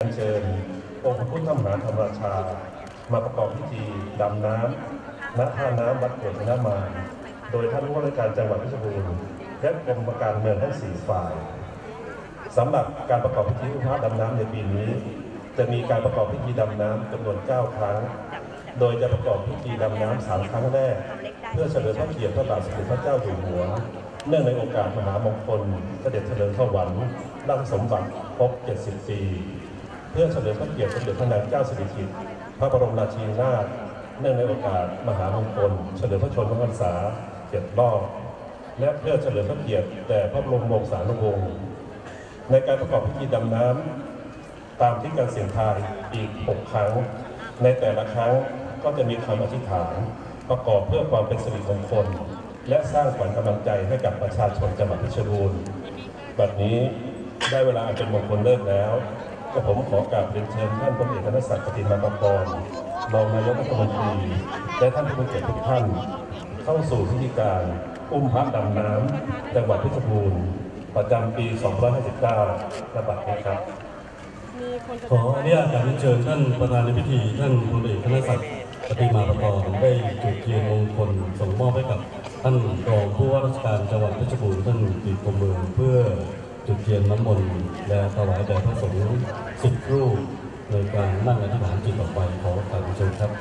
เชิญองค์พระพุทธมหาธรรมราชามาประกอบพิธีดำน้ำณท่าน้ำวัดโขดชนะมารโดยท่านผู้ว่าราชการจังหวัดเพชรบูรณ์และกรมการเมืองทั้ง4ฝ่ายสำหรับการประกอบพิธีอุ้มพระดำน้ำในปีนี้จะมีการประกอบพิธีดำน้ำจำนวน9 ครั้งโดยจะประกอบพิธีดำน้ำ3 ครั้งแรกเพื่อเฉลิมพระเกียรติพระบาทสมเด็จพระเจ้าอยู่หัวเนื่องในโอกาสมหามงคลเสด็จเถลิงถวัลย์ราชสมบัติครบ70 ปีเพื่อเฉลิมพระเกียรติสมเด็จพระนางเจ้าสิริกิติ์พระบรมราชินีนาถเนื่องในโอกาสมหามงคลเฉลิมพระชนมพรรษา7 รอบและเพื่อเฉลิมพระเกียรติแด่พระบรมวงศานุวงศ์ในการประกอบพิธีดำน้ำตามที่การเสี่ยงทายอีก6 ครั้งในแต่ละครั้งก็จะมีคำอธิษฐานประกอบเพื่อความเป็นสิริมงคลและสร้างขวัญกำลังใจให้กับประชาชนจังหวัดเพชรบูรณ์บัดนี้ได้เวลาอันเป็นมงคลเลิกแล้วก็ผมขอกราบเรียนเชิญท่านพลเอกธนศักดิ์ ปฏิมาประกรณ์รองนายกรัฐมนตรีและท่านผู้มีเกียรติทุกท่านเข้าสู่พิธีการอุ้มพระดำน้ำจังหวัดเพชรบูรณ์ประจำปี 2559 ณ บัดนี้ครับขออนุญาตการเชิญท่านประธานในพิธีท่านพลเอกธนศักดิ์ ปฏิมาประกรณ์ได้จุดเทียนมงคลส่งมอบให้กับท่านรองผู้ว่าราชการจังหวัดเพชรบูรณ์ท่านกฤษ พรหมเมืองเพื่อจุดเทียนน้ำมนต์และถวายแด่พระสงฆ์10 รูปในการนั่งอธิษฐานจิตต่อไปขอการเชิญครับ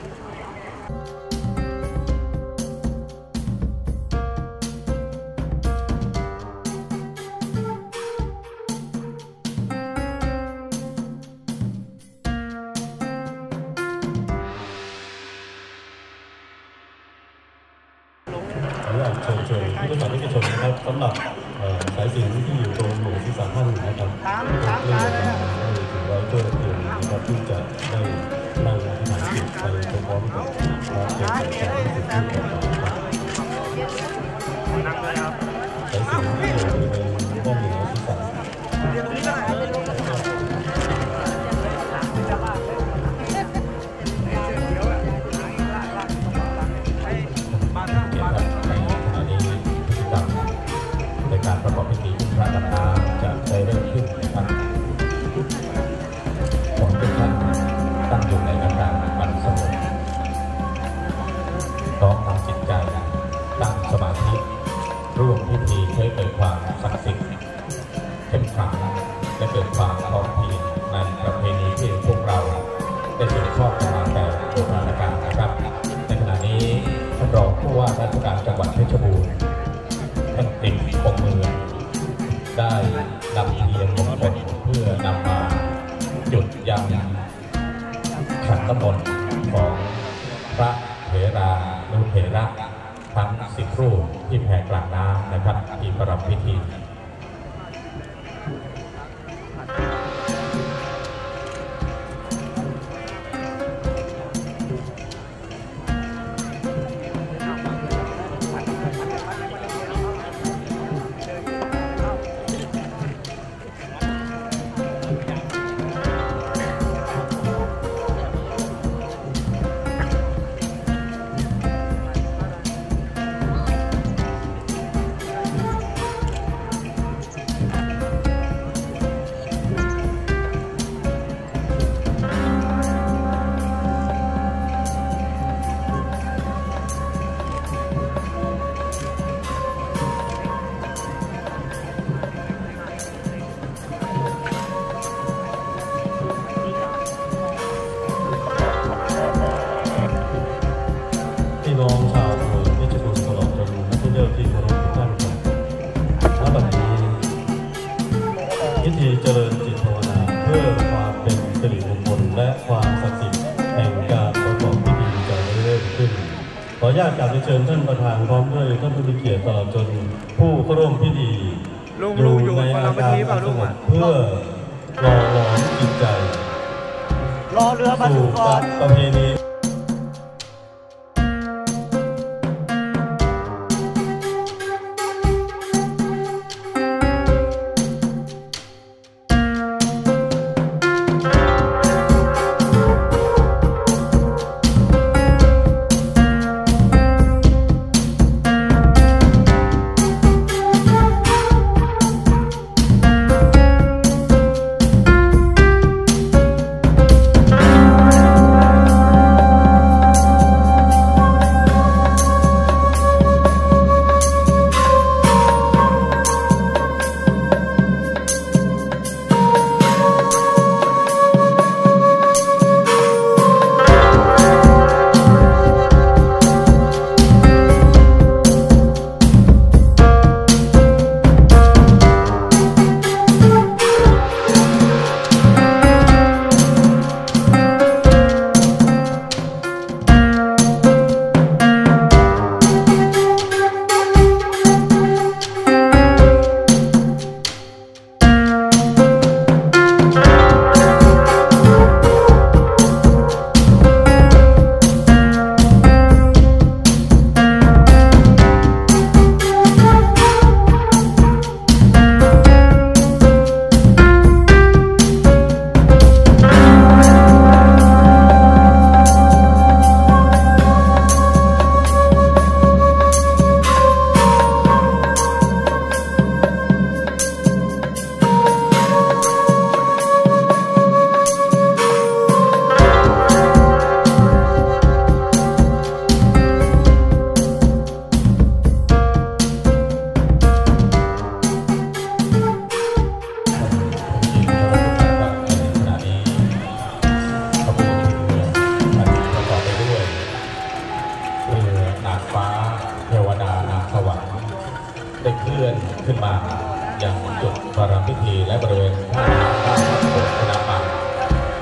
เชิญผู้สาธารณชนนะครับสำหรับสายสิญจน์ที่อยู่ตรงหมู่ที่3 ท่านนะครับเรื่องให้ถือไว้เพื่อเตรียมนะครับที่จะได้นั่งอธิษฐานจิตไปพร้อมกับพระเจ้าสายสิญจน์ที่ต่อไปครับสายสิญจน์ที่อยู่ในห้องเหนือที่3การประกอบพิธีอุ้มพระดำน้ำจะได้เริ่มขึ้นนะครับขอทุกท่านตั้งอยู่ในอาการมันสงบน้อมนำจิตใจตั้งสมาธิร่วมพิธีให้เกิดความศักดิ์สิทธิ์เข้มขลังและเกิดความพร้อมเพรียงในประเพณีที่พวกเราได้สืบทอดกันมาแต่โบราณกาลนะครับในขณะนี้ท่านรองผู้ว่าราชการจังหวัดเพชรบูรณ์ท่านกฤษ พรหมเมืองได้นำเทียนมงคลเพื่อนำมาจุดยังขันน้ำมนต์ของพระเถรานุเถระทั้ง10 รูปที่แผ่กลางน้ำนะครับที่ประรำพิธีน้องชาวเมืองเพชรบูรณ์ตลอดจนนักท่องเที่ยวที่เคารพทุกท่านครับณ บัดนี้พิธีเจริญจิตภาวนาเพื่อความเป็นสิริมงคลและความศักดิ์สิทธิ์แห่งการประกอบพิธีจะเริ่มขึ้นขออนุญาตกราบเชิญท่านประธานพร้อมด้วยท่านผู้มีเกียรติตลอดจนผู้เข้าร่วมพิธีอยู่ในอาการสงบเพื่อหล่อหลอมจิตใจรอเรือมาสู่ก่อนประเพณี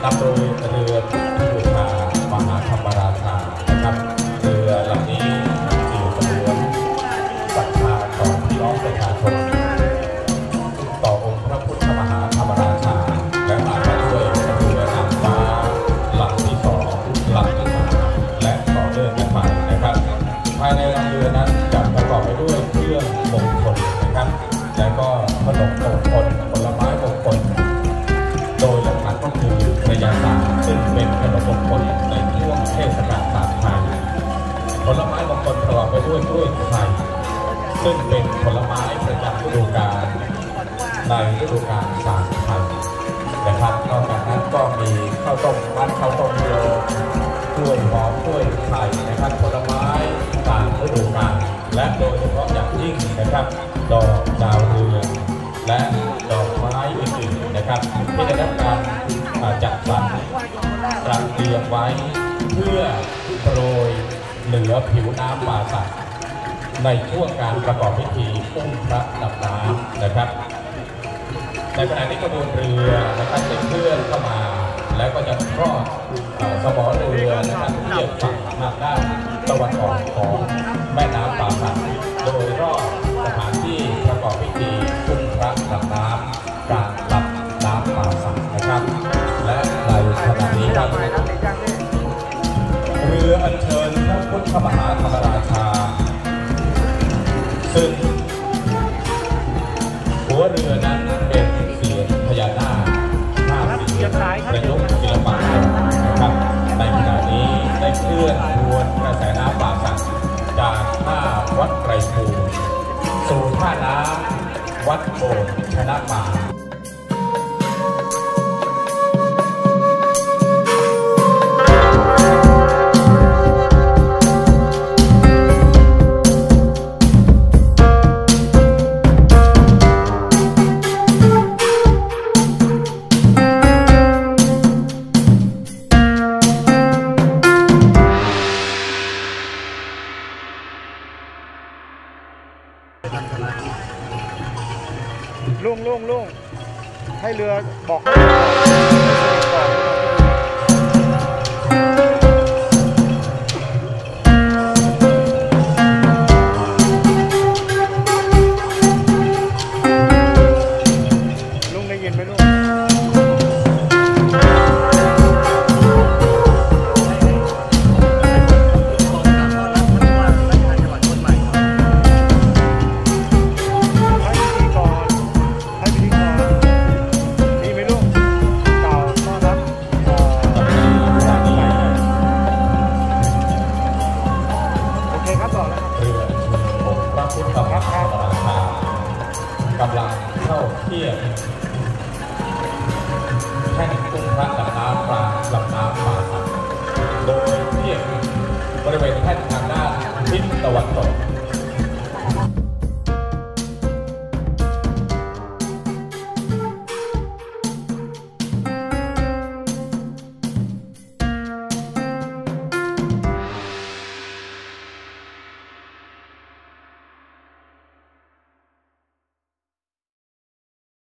นำโดยเรือบูชามหาธรรมราชานะครับเรือลำนี้สื่อเสมือนศรัทธาของพี่น้องประชาชนต่อองค์พระพุทธมหาธรรมราชาและมาด้วยเรือนางฟ้าลำที่2ลำที่3และต่อเนื่องกันไปนะครับภายในเรือนั้นจะประกอบไปด้วยเครื่องมงคลนะครับและก็ขนมมงคลผลไม้มงคลโดยหลักๆก็คือกระยาศาสตร์ซึ่งเป็นขนมมงคลในช่วงเทศกาลศาสตร์ไทยผลไม้มงคลประกอบไปด้วยกล้วยไข่ซึ่งเป็นผลไม้ประจำฤดูกาลในฤดูกาลศาสตร์ไทยนะครับนอกจากนั้นก็มีข้าวต้มมัดข้าวต้มโยกล้วยหอมกล้วยไข่นะครับผลไม้ตามฤดูกาลและโดยเฉพาะอย่างยิ่งนะครับดอกดาวเรืองและดอกไม้อื่นๆนะครับที่ได้รับการจัดสรรจัดเตรียมไว้เพื่อโปรยเหนือผิวน้ำป่าสักในช่วงการประกอบพิธีอุ้มพระดำน้ำนะครับในขณะนี้กระบวนเรือนะครับจะเคลื่อนเข้ามาแล้วก็จะทอดสมอเรือนะครับเทียบฝั่งทางด้านตะวันออกของแม่น้ำป่าสักโดยรอบสถานที่ประกอบพิธีอุ้มพระดำน้ำกลางลำน้ำป่าสักนะครับและในขณะนี้ครับเรืออัญเชิญพระพุทธมหาธรรมราชาซึ่งหัวเรือนั้นเป็นเสียงพญานาค5 เสียงประยุกต์ศิลปะนะครับในขณะนี้ได้เคลื่อนทวนกระแสน้ำป่าสักจากท่าวัดไกรภูมิสู่ท่าน้ำวัดโบสถ์ชนะป่าลุงให้เรือบอกลุงได้ยินไหมลุงกำลังเข้าเทียบแท่นอุ้มพระดำน้ำกลางลำน้ำป่าสักโดยเทียบบริเวณแท่นทางด้านทิศตะวันตก